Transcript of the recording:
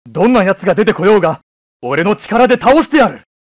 どんな奴が出てこようが、俺の力で倒してやる。